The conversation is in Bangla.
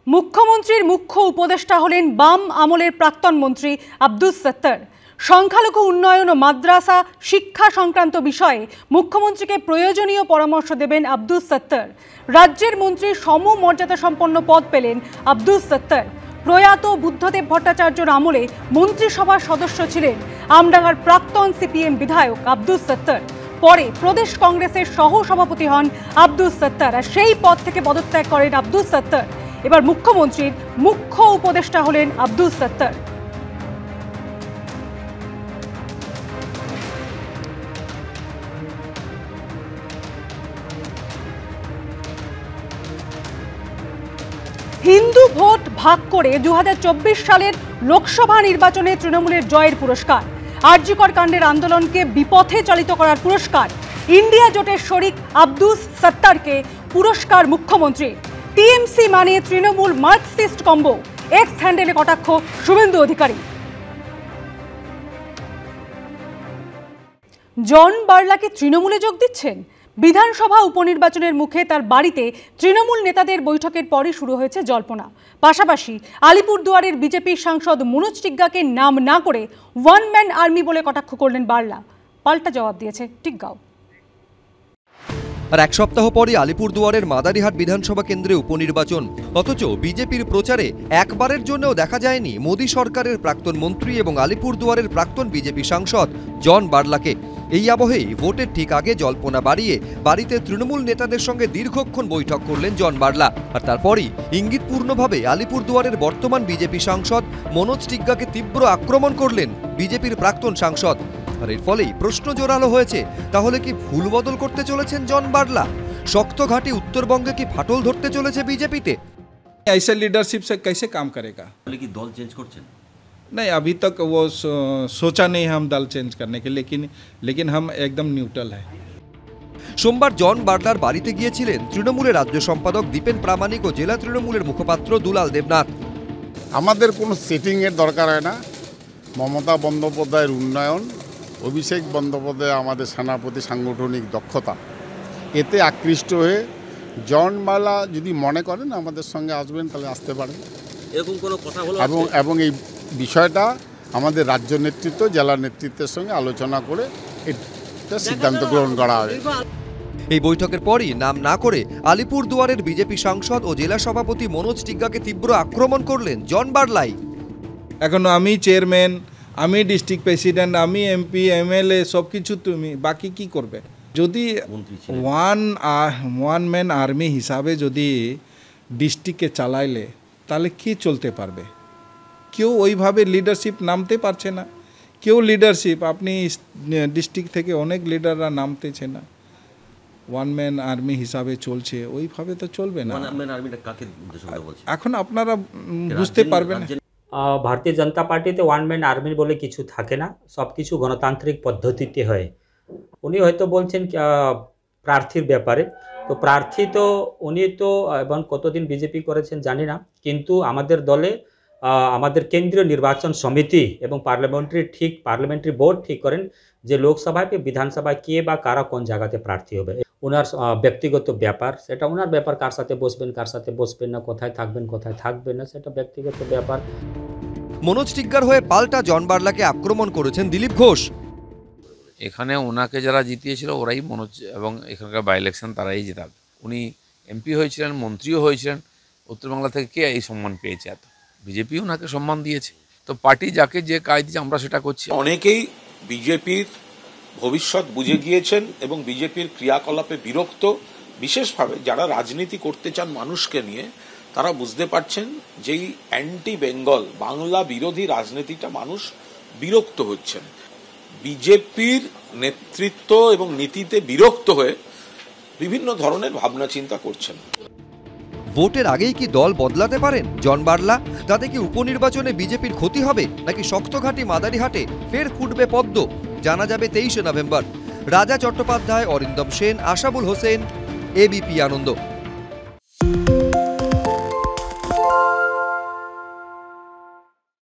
মুখ্যমন্ত্রীর মুখ্য উপদেষ্টা হলেন বাম আমলের প্রাক্তন মন্ত্রী আব্দুস সত্তার। সংখ্যালঘু উন্নয়ন ও মাদ্রাসা শিক্ষা সংক্রান্ত বিষয়ে মুখ্যমন্ত্রীকে প্রয়োজনীয় পরামর্শ দেবেন আব্দুস সত্তার। রাজ্যের মন্ত্রীর সমমর্যাদা সম্পন্ন পদ পেলেন আব্দুস সত্তার। প্রয়াত বুদ্ধদেব ভট্টাচার্যর আমলে মন্ত্রিসভার সদস্য ছিলেন আমডাঙ্গার প্রাক্তন সিপিএম বিধায়ক আব্দুস সত্তার। পরে প্রদেশ কংগ্রেসের সহ সভাপতি হন আব্দুস সত্তার, আর সেই পদ থেকে পদত্যাগ করেন আব্দুস সত্তার। এবার মুখ্যমন্ত্রীর মুখ্য উপদেষ্টা হলেন আব্দুস সত্তার। হিন্দু ভোট ভাগ করে 2024 সালের লোকসভা নির্বাচনে তৃণমূলের জয়ের পুরস্কার, আরজিকর কাণ্ডের আন্দোলনকে বিপথে চালিত করার পুরস্কার, ইন্ডিয়া জোটের শরিক আব্দুস সত্তারকে পুরস্কার মুখ্যমন্ত্রী। টিএমসি মানে তৃণমূল মার্কসিস্ট কম্বো, এক্স হ্যান্ডেলে কটাক্ষ শুভেন্দু অধিকারী। জন বার্লাকে তৃণমূলে যোগ দিচ্ছেন? বিধানসভা উপনির্বাচনের মুখে তার বাড়িতে তৃণমূল নেতাদের বৈঠকের পরই শুরু হয়েছে জল্পনা। পাশাপাশি আলিপুরদুয়ারের বিজেপি সাংসদ মনোজ টিগ্গাকে নাম না করে ওয়ান ম্যান আর্মি বলে কটাক্ষ করলেন বার্লা। পাল্টা জবাব দিয়েছে টিগ্গাও। আর এক সপ্তাহ পরে আলিপুরদুয়ারের মাদারিহাট বিধানসভা কেন্দ্রে উপনির্বাচন, অথচ বিজেপির প্রচারে একবারের জন্যও দেখা যায়নি মোদী সরকারের প্রাক্তন মন্ত্রী এবং আলিপুরদুয়ারের প্রাক্তন বিজেপি সাংসদ জন বার্লাকে। এই আবহেই ভোটের ঠিক আগে জল্পনা বাড়িয়ে বাড়িতে তৃণমূল নেতাদের সঙ্গে দীর্ঘক্ষণ বৈঠক করলেন জন বার্লা। আর তারপরই ইঙ্গিতপূর্ণভাবে আলিপুরদুয়ারের বর্তমান বিজেপি সাংসদ মনোজ টিগ্গাকে তীব্র আক্রমণ করলেন বিজেপির প্রাক্তন সাংসদ। আর এর ফলেই প্রশ্ন জোরালো হয়েছে, তাহলে কি ভুল বদল করতে চলেছেন জন বার্লা? শক্ত ঘাঁটি উত্তরবঙ্গে কি ফাটল ধরতে চলেছে বিজেপিতে? ऐसे लीडरशिप से कैसे काम करेगा? लेकिन दल चेंज करছেন? नहीं, अभी तक वो सोचा नहीं हम दल चेंज करने के, लेकिन हम एकदम न्यूट्रल है। সোমবার জন বার্লার বাড়িতে গিয়েছিলেন তৃণমূলের রাজ্য সম্পাদক দীপেন প্রামাণিক ও জেলা তৃণমূলের মুখপাত্র দুলাল দেবনাথ। আমাদের কোনো সেটিংয়ের দরকার হয় না। মমতা বন্দ্যোপাধ্যায়ের উন্নয়ন, অভিষেক বন্দ্যোপাধ্যায় আমাদের সেনাপতি সাংগঠনিক দক্ষতা, এতে আকৃষ্ট হয়ে জন বার্লা যদি মনে করেন আমাদের সঙ্গে আসবেন তাহলে আসতে পারেন। এরকম কোনো কথা হলো? এবং এই বিষয়টা আমাদের রাজ্য নেতৃত্ব, জেলা নেতৃত্বের সঙ্গে আলোচনা করে এটা সিদ্ধান্ত গ্রহণ করা হবে। এই বৈঠকের পরই নাম না করে আলিপুরদুয়ারের বিজেপি সাংসদ ও জেলা সভাপতি মনোজ টিগ্গাকে তীব্র আক্রমণ করলেন জন বার্লাই। এখন আমি চেয়ারম্যান, আমি ডিস্ট্রিক্ট প্রেসিডেন্ট, আমি এমপি, এমএলএ, সব কিছু তুমি, বাকি কি করবে? যদি ওয়ান ম্যান আর্মি হিসাবে যদি ডিস্ট্রিক্টকে চালাইলে তাহলে কি চলতে পারবে? কেউ ওইভাবে লিডারশিপ নামতে পারছে না। কেউ লিডারশিপ, আপনি ডিস্ট্রিক্ট থেকে অনেক লিডাররা নামতেছে না। ওয়ান ম্যান আর্মি হিসাবে চলছে, ওইভাবে তো চলবে না। এখন আপনারা বুঝতে পারবেন। ভারতীয় জনতা পার্টিতে ওয়ান ম্যান আর্মি বলে কিছু থাকে না, সব কিছু গণতান্ত্রিক পদ্ধতিতে হয়। উনি হয়তো বলছেন প্রার্থীর ব্যাপারে, তো প্রার্থী তো উনি তো এবং কতদিন বিজেপি করেছেন জানি না, কিন্তু আমাদের দলে আমাদের কেন্দ্রীয় নির্বাচন সমিতি এবং পার্লামেন্টারি বোর্ড ঠিক করেন যে লোকসভায় বিধানসভায় কে বা কারা কোন জায়গাতে প্রার্থী হবে। ওনার ব্যক্তিগত ব্যাপার, সেটা ওনার ব্যাপার, কার সাথে বসবেন কার সাথে বসবেন না, কোথায় থাকবেন কোথায় থাকবেন না, সেটা ব্যক্তিগত ব্যাপার। মনোজ টিগ্গার হয়ে পাল্টা জন বার্লাকে আক্রমণ করেছেন দিলীপ ঘোষ। এখানে ওনাকে যারা জিতিয়েছিল ওরাই মনোজ এবং এখানকার বাই ইলেকশন তারাই জেতাবে। উনি এমপি হয়েছিলেন, মন্ত্রীও হয়েছিলেন। উত্তরবাংলা থেকে কে এই সম্মান পেয়েছে? এত বিজেপি ওনাকে সম্মান দিয়েছে। তো পার্টি যাকে যে কাজ দিচ্ছে আমরা সেটা করছি। অনেকেই বিজেপির ভবিষ্যৎ বুঝে গিয়েছেন এবং বিজেপির ক্রিয়াকলাপে বিরক্ত, বিশেষভাবে যারা রাজনীতি করতে চান মানুষকে নিয়ে, তারা বুঝতে পারছেন যে এই অ্যান্টি বেঙ্গল বাংলা বিরোধী রাজনীতিটা মানুষ বিরক্ত হচ্ছেন। বিজেপির নেতৃত্ব এবং নীতিতে বিরক্ত হয়ে বিভিন্ন ধরনের ভাবনা চিন্তা করছেন। ভোটের আগেই কি দল বদলাতে পারেন জন বার্লা? তাতে কি উপনির্বাচনে বিজেপির ক্ষতি হবে, নাকি শক্তঘাটি মাদারিহাটে ফের ফুটবে পদ্ম? জানা যাবে 23শে নভেম্বর। রাজা চট্টোপাধ্যায়, অরিন্দম সেন, আশাবুল হোসেন, এবিপি আনন্দ।